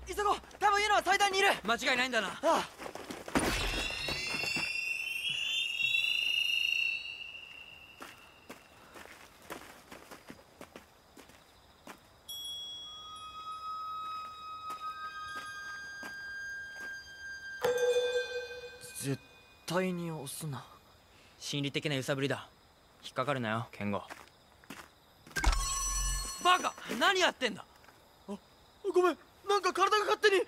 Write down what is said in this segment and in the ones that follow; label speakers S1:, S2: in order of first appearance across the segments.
S1: 急ごう。多分ユノは祭壇にいる。
S2: 間違いないんだな。
S1: ああ。絶対に押すな。
S2: 心理的な揺さぶりだ。引っかかるなよ、ケンゴ。バカ、何やってんだ。
S1: ごめん、なんか体が勝手に。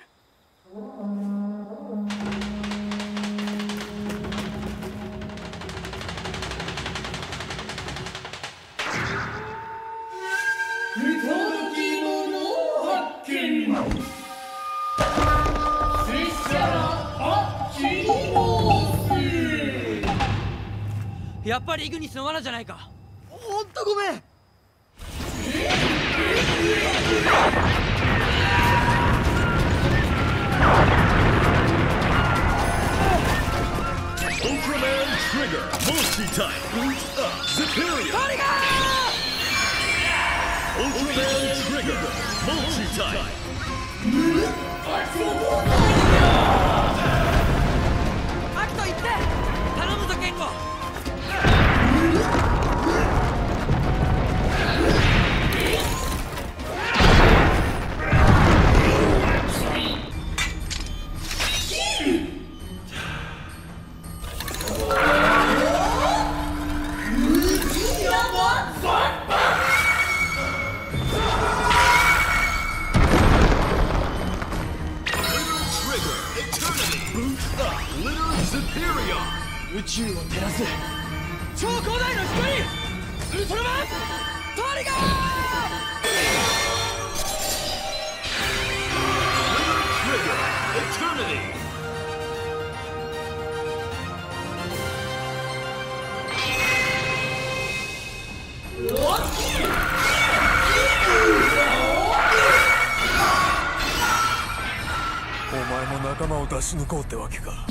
S3: 不届き者発見。拙者らアッキリモース。
S2: やっぱりイグニスの罠じゃないか。
S1: ほんとごめん。
S4: Ultraman Trigger Multi-Type Boots Up Superior Ultraman Trigger Multi-Type
S2: アキト行って頼むぞケンゴ。
S1: 宇宙を照らす
S2: 超広大の光、ウルトラマントリガー。
S5: お前も仲間を出し抜こうってわけか。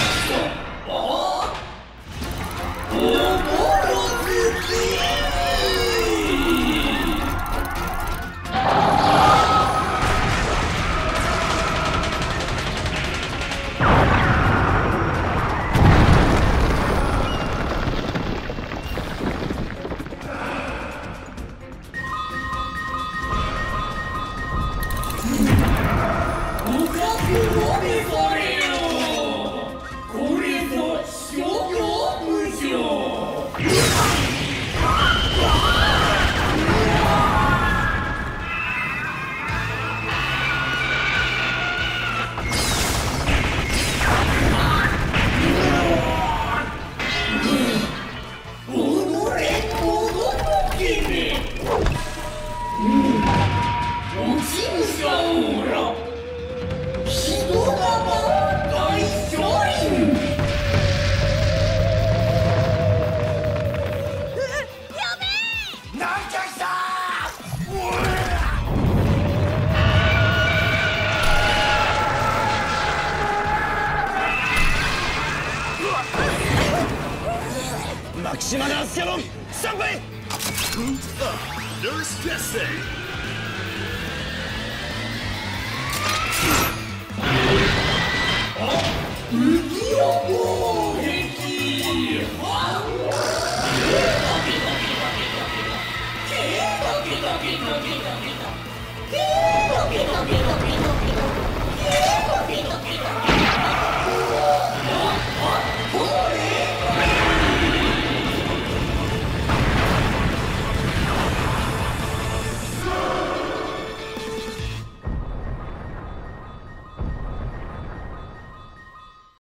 S4: マキシマナースキャノンスタンバイ Boots Up Nurse Testing
S3: あっ